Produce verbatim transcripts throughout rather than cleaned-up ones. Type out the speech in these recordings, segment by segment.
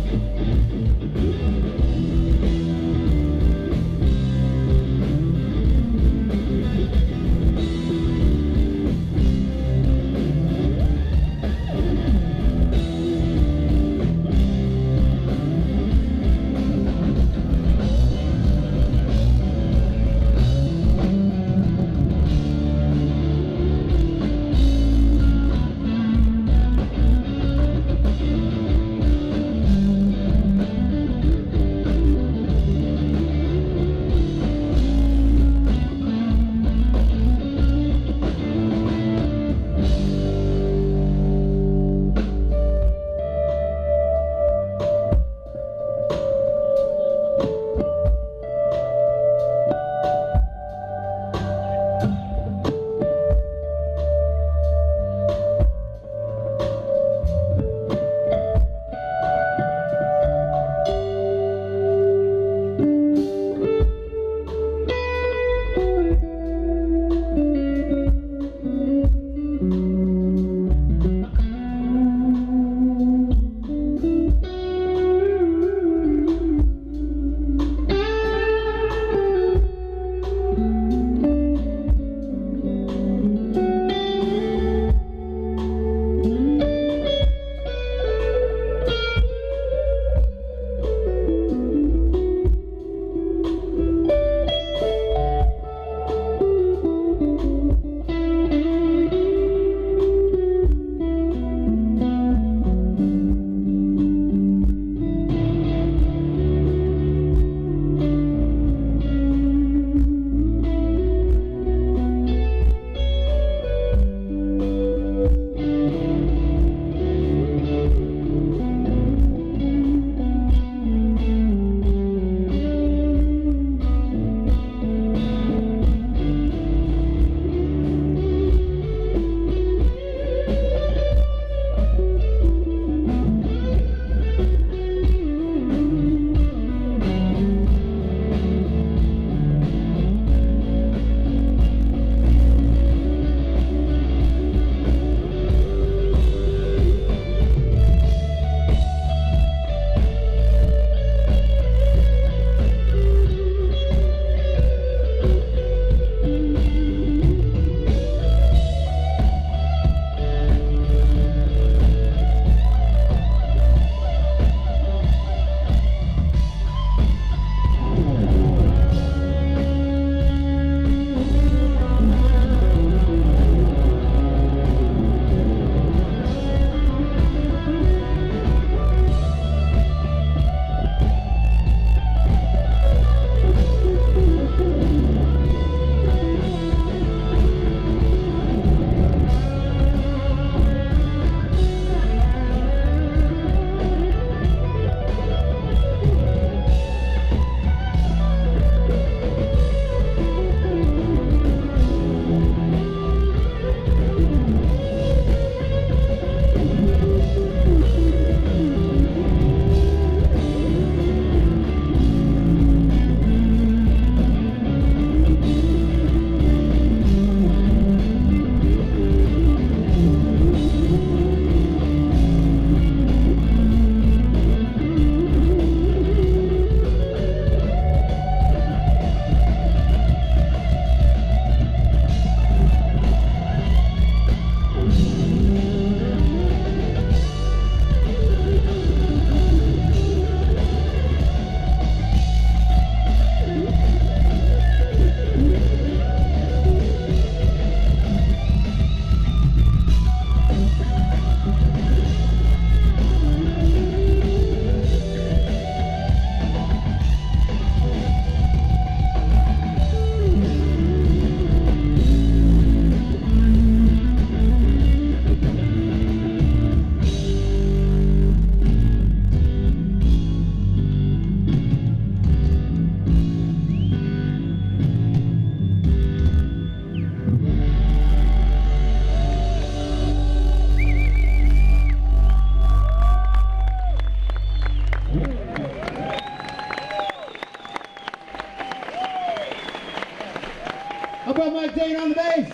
How about Mike Dane on the bass?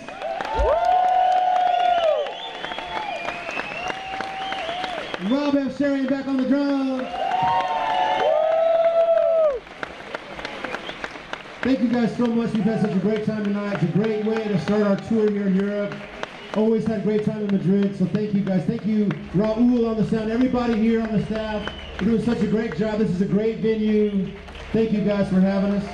Rob F. Sherian back on the drums. Thank you guys so much. We've had such a great time tonight. It's a great way to start our tour here in Europe. Always had a great time in Madrid, so thank you guys. Thank you, Raul on the sound, everybody here on the staff. You're doing such a great job. This is a great venue. Thank you guys for having us.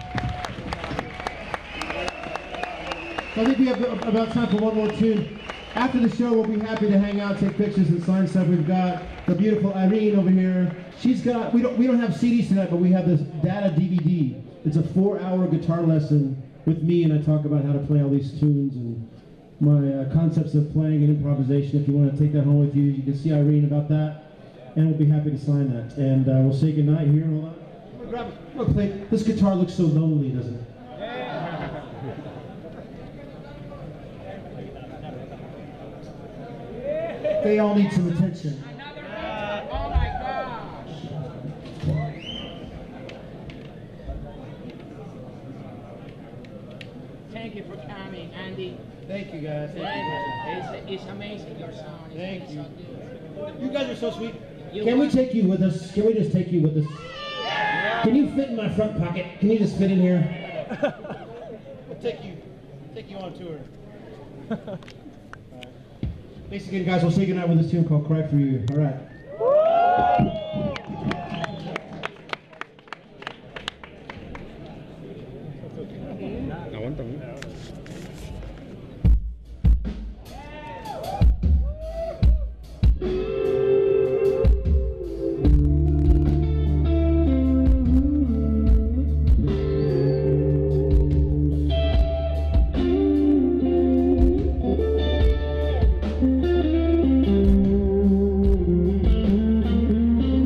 So I think we have about time for one more tune. After the show, we'll be happy to hang out, take pictures, and sign stuff. We've got the beautiful Irene over here. She's got, we don't, we don't have C Ds tonight, but we have this data D V D. It's a four-hour guitar lesson with me, and I talk about how to play all these tunes and my uh, concepts of playing and improvisation. If you want to take that home with you, you can see Irene about that, and we'll be happy to sign that. And uh, we'll say goodnight here. Hold on. I'm gonna grab it. I'm gonna play. This guitar looks so lonely, doesn't it? They all need some attention. Another one. Oh my gosh. Thank you for coming, Andy. Thank you guys. Thank Thank you. It's, it's amazing, your sound. It's Thank really you. so good. You guys are so sweet. You Can we want- take you with us? Can we just take you with us? Can you fit in my front pocket? Can you just fit in here? We'll take you, take you on tour. Thanks again, guys. We'll say goodnight with this tune called "Cry for You." All right. Aguanta. Thank you.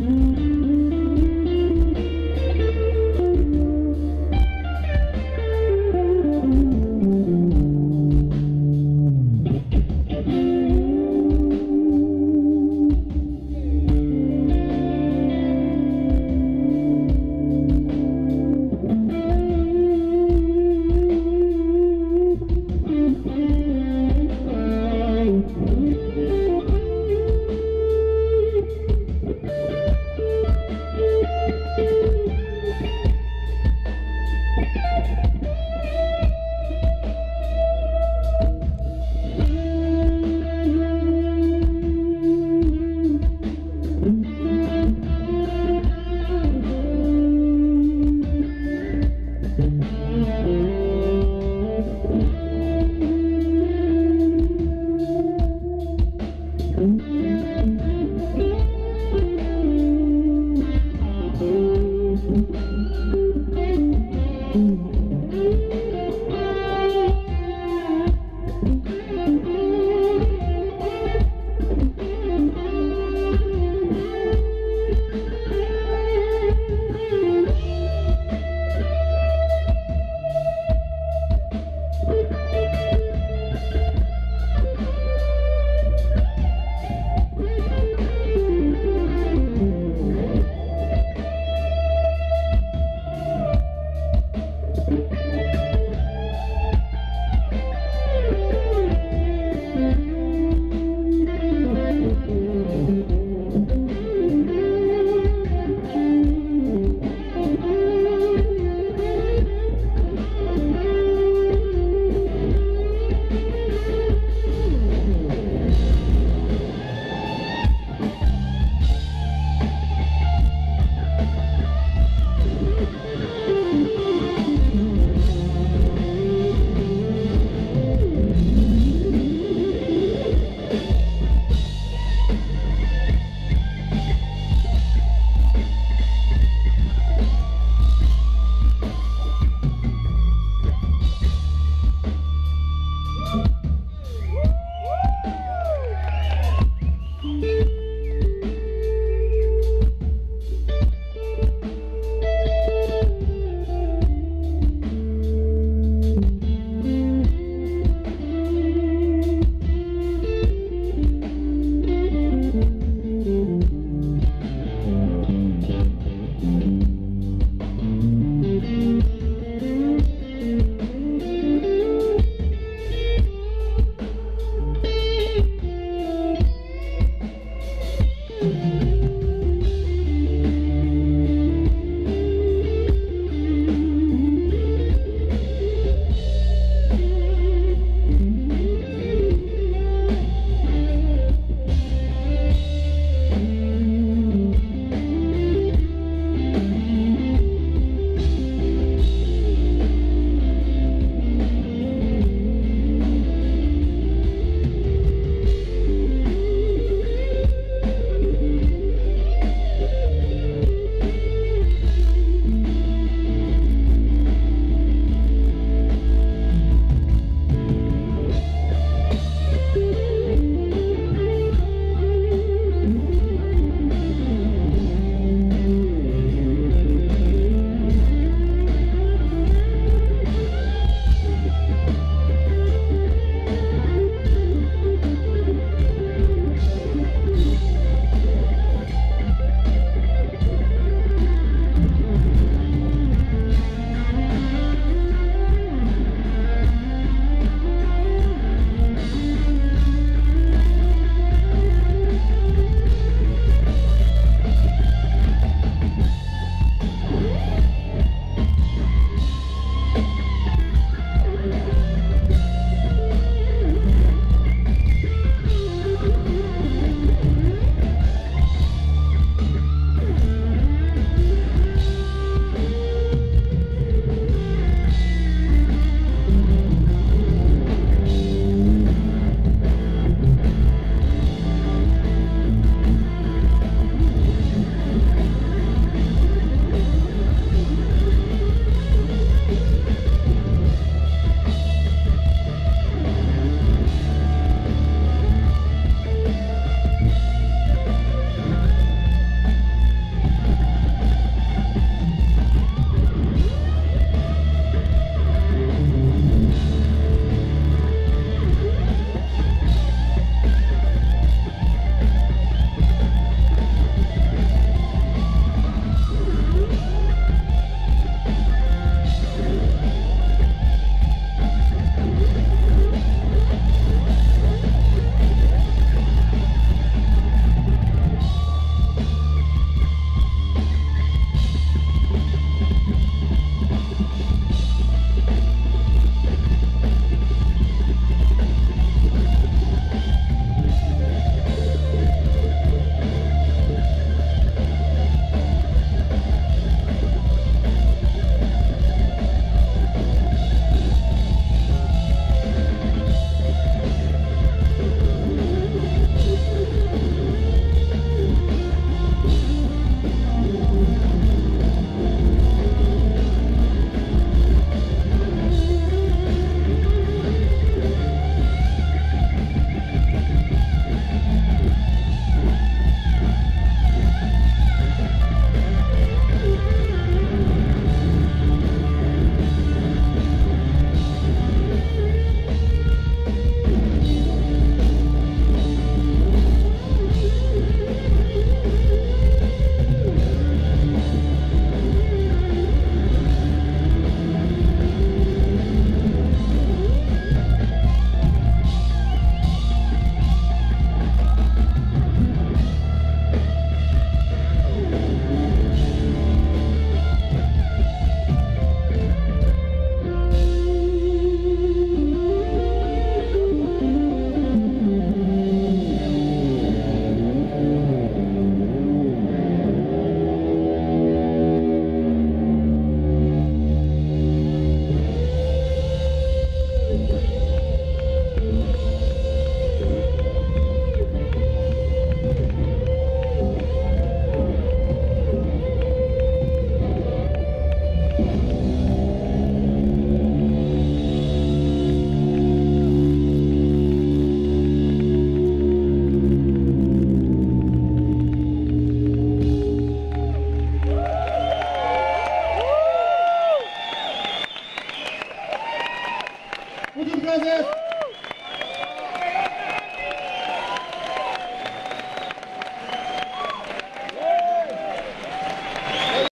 gracias.